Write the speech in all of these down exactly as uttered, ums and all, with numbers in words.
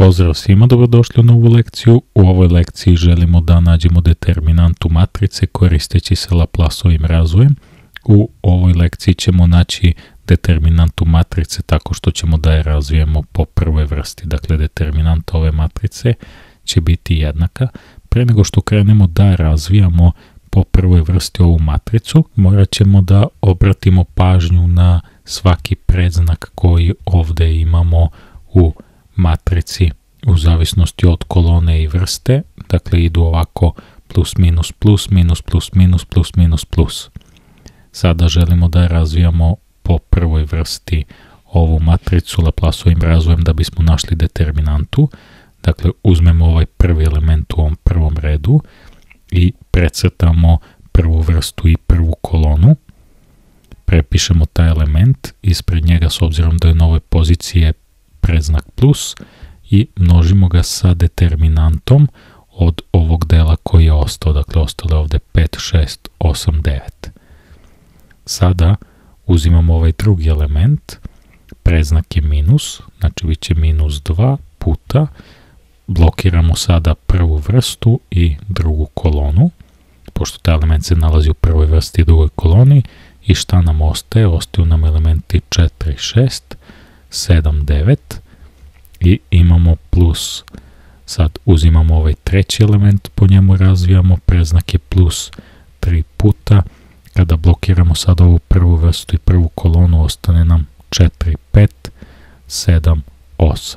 Pozdrav svima, dobrodošli u novu lekciju. U ovoj lekciji želimo da nađemo determinantu matrice koristeći se Laplaceovim razvojem. U ovoj lekciji ćemo naći determinantu matrice tako što ćemo da je razvijemo po prvoj vrsti. Dakle, determinanta ove matrice će biti jednaka. Pre nego što krenemo da razvijamo po prvoj vrsti ovu matricu, morat ćemo da obratimo pažnju na svaki predznak koji ovde imamo u matrici u zavisnosti od kolone i vrste. Dakle, idu ovako plus minus plus minus plus minus plus minus plus. Sada želimo da razvijamo po prvoj vrsti ovu matricu Laplaceovim razvojem da bismo našli determinantu. Dakle, uzmemo ovaj prvi element u ovom prvom redu i precrtamo prvu vrstu i prvu kolonu. Prepišemo taj element, ispred njega s obzirom da je na ovoj poziciji predznak plus i množimo ga sa determinantom od ovog dela koji je ostao. Dakle, ostalo je ovde pet, šest, osam, devet. Sada uzimamo ovaj drugi element, predznak je minus, znači bit će minus dva puta, blokiramo sada prvu vrstu i drugu kolonu, pošto taj element se nalazi u prvoj vrsti i drugoj koloni, i šta nam ostaje? Ostaju nam elementi četiri, šest, sedam, devet i imamo plus. Sad uzimamo ovaj treći element, po njemu razvijamo, predznak je plus tri puta. Kada blokiramo sad ovu prvu vrstu i prvu kolonu, ostane nam četiri, pet, sedam, osam.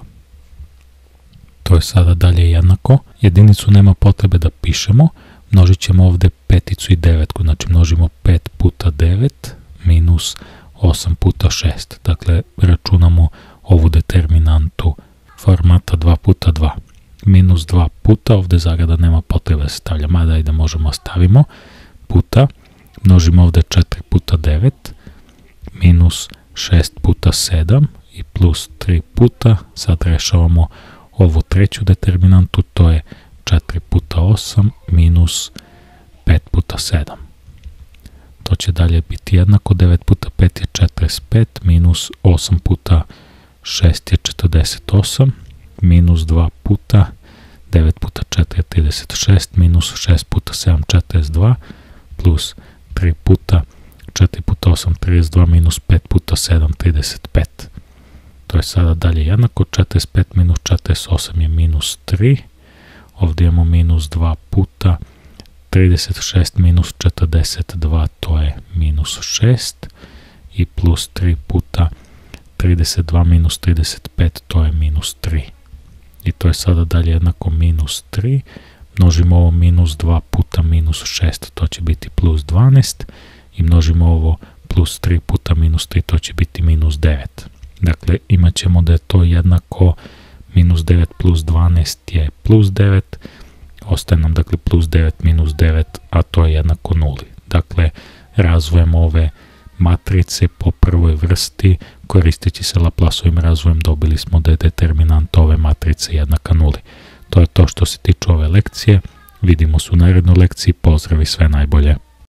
To je sada dalje jednako. Jedinicu nema potrebe da pišemo, množit ćemo ovde peticu i devetku, znači množimo pet puta devet minus osam puta šest. Dakle, računamo ovu determinantu formata dva puta dva. Minus dva puta, ovde zagrada nema potrebe da se stavlja, mada i da možemo stavimo, puta, množimo ovde četiri puta devet, minus šest puta sedam i plus tri puta. Sad rešavamo ovu treću determinantu, to je četiri puta osam minus pet puta sedam. To će dalje biti jednako, devet puta pet je četrdeset pet, minus osam puta šest je četrdeset osam, minus dva puta, devet puta četiri je trideset šest, minus šest puta sedam četrdeset dva, plus tri puta, četiri puta osam trideset dva, minus pet puta sedam trideset pet. To je sada dalje jednako, četrdeset pet minus četrdeset osam je minus tri, ovdje imamo minus dva puta, trideset šest minus četrdeset dva, to je minus šest, i plus tri puta trideset dva minus trideset pet, to je minus tri. I to je sada dalje jednako minus tri, množimo ovo minus dva puta minus šest, to će biti plus dvanaest, i množimo ovo plus tri puta minus tri, to će biti minus devet. Dakle, imat ćemo da je to jednako minus devet plus dvanaest je plus devet, ostaje nam dakle plus devet minus devet, a to je jednako nuli. Dakle, razvojem ove matrice po prvoj vrsti, koristeći se Laplaceovim razvojem, dobili smo da je determinant ove matrice jednaka nuli. To je to što se tiče ove lekcije. Vidimo se u narednoj lekciji. Pozdrav i sve najbolje.